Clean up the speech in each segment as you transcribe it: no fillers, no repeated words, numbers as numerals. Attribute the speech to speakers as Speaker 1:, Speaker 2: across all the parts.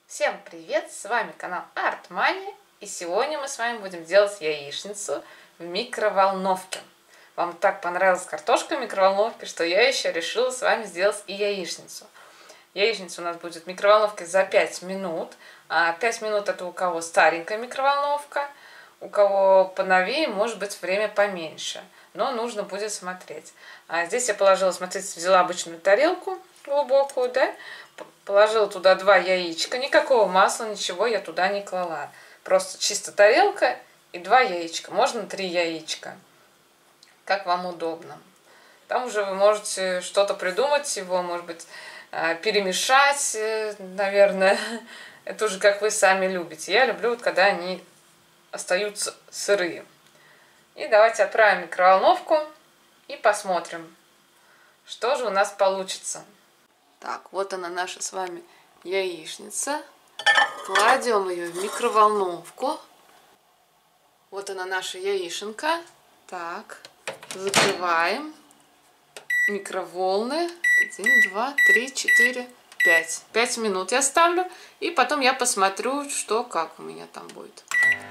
Speaker 1: Всем привет! С вами канал Art-Mania, и сегодня мы с вами будем делать яичницу в микроволновке. Вам так понравилась картошка в микроволновке, что я еще решила с вами сделать и яичницу. Яичница у нас будет в микроволновке за 5 минут. 5 минут это у кого старенькая микроволновка, у кого поновее, может быть, время поменьше. Но нужно будет смотреть. Здесь я положила, смотрите, взяла обычную тарелку глубокую, да? Положила туда 2 яичка, никакого масла, ничего я туда не клала. Просто чисто тарелка и 2 яичка. Можно 3 яичка, как вам удобно. Там уже вы можете что-то придумать, его, может быть, перемешать, наверное. Это уже как вы сами любите. Я люблю, вот, когда они остаются сырые. И давайте отправим в микроволновку и посмотрим, что же у нас получится. Так, вот она наша с вами яичница. Кладем ее в микроволновку. Вот она наша яишенка. Так, закрываем. Микроволны. 1, 2, 3, 4, 5. 5 минут я ставлю. И потом я посмотрю, что как у меня там будет.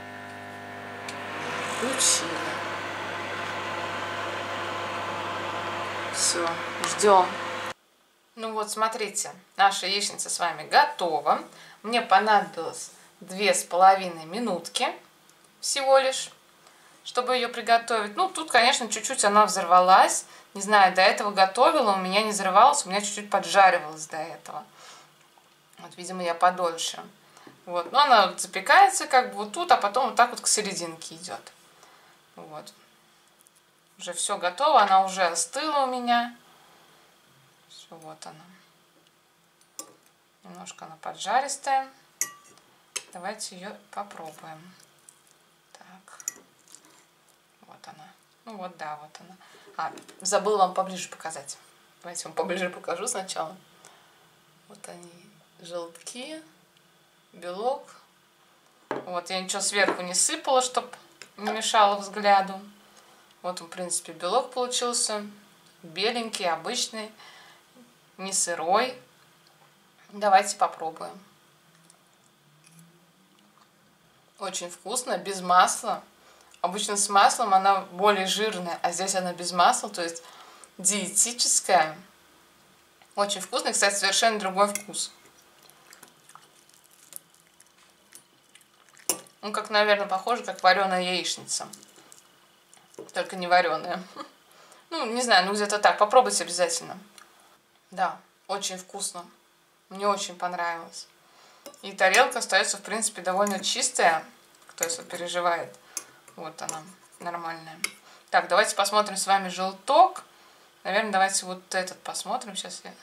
Speaker 1: Включила. Все, ждем. Ну вот, смотрите, наша яичница с вами готова. Мне понадобилось 2,5 минутки всего лишь, чтобы ее приготовить. Ну, тут, конечно, чуть-чуть она взорвалась. Не знаю, до этого готовила, у меня не взрывалась, у меня чуть-чуть поджаривалась до этого. Вот, видимо, я подольше. Вот, но она запекается как бы вот тут, а потом вот так вот к серединке идет. Вот. Уже все готово, она уже остыла у меня. Вот она. Немножко она поджаристая. Давайте ее попробуем. Так. Вот она. Ну вот, да, вот она. Забыла вам поближе показать. Давайте вам поближе покажу сначала. Вот они, желтки, белок. Вот, я ничего сверху не сыпала, чтобы не мешало взгляду. Вот, в принципе, белок получился. Беленький, обычный. Не сырой. Давайте попробуем. Очень вкусно, без масла. Обычно с маслом она более жирная, а здесь она без масла, то есть диетическая. Очень вкусно, кстати, совершенно другой вкус. Ну, как, наверное, похоже, как вареная яичница. Только не вареная. Ну, не знаю, ну где-то так. Попробуйте обязательно. Да, очень вкусно. Мне очень понравилось. И тарелка остается, в принципе, довольно чистая. Кто если переживает. Вот она, нормальная. Так, давайте посмотрим с вами желток. Наверное, давайте вот этот посмотрим. Сейчас я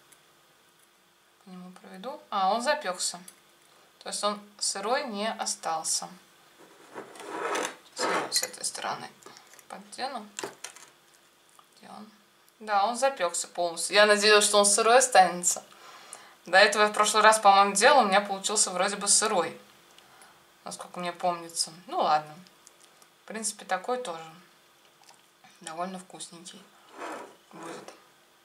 Speaker 1: по нему проведу. Он запекся. То есть он сырой не остался. Сейчас я вот с этой стороны подтяну. Где он? Да, он запекся полностью. Я надеялась, что он сырой останется. До этого я в прошлый раз, по-моему, делала, у меня получился вроде бы сырой. Насколько мне помнится. Ну ладно. В принципе, такой тоже. Довольно вкусненький будет.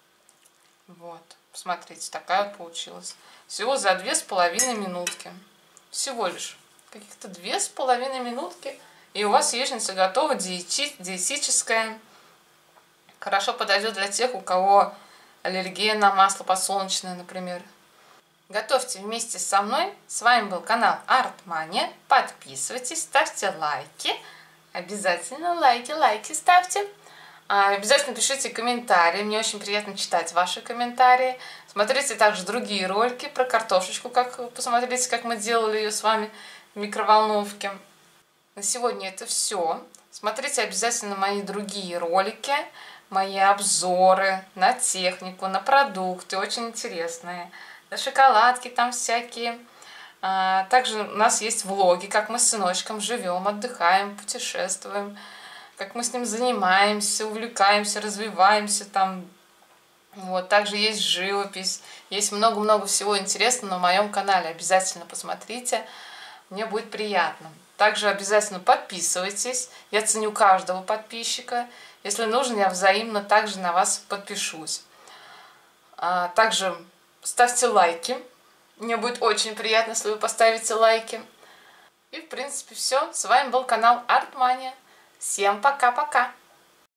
Speaker 1: Вот. Посмотрите, такая вот получилась. Всего за 2,5 минутки. Всего лишь. Каких-то 2,5 минутки. И у вас яичница готова, диетическая. Хорошо подойдет для тех, у кого аллергия на масло подсолнечное, например. Готовьте вместе со мной. С вами был канал Art-Mania. Подписывайтесь, ставьте лайки. Обязательно лайки ставьте. Обязательно пишите комментарии. Мне очень приятно читать ваши комментарии. Смотрите также другие ролики про картошечку. Посмотрите, как мы делали ее с вами в микроволновке. На сегодня это все. Смотрите обязательно мои другие ролики. Мои обзоры на технику, на продукты, очень интересные. На шоколадки там всякие. Также у нас есть влоги, как мы с сыночком живем, отдыхаем, путешествуем. Как мы с ним занимаемся, увлекаемся, развиваемся там. Вот, также есть живопись. Есть много-много всего интересного на моем канале. Обязательно посмотрите. Мне будет приятно. Также обязательно подписывайтесь. Я ценю каждого подписчика. Если нужно, я взаимно также на вас подпишусь. Также ставьте лайки Мне будет очень приятно, если вы поставите лайки. И, в принципе, все. С вами был канал Артмания. Всем пока-пока!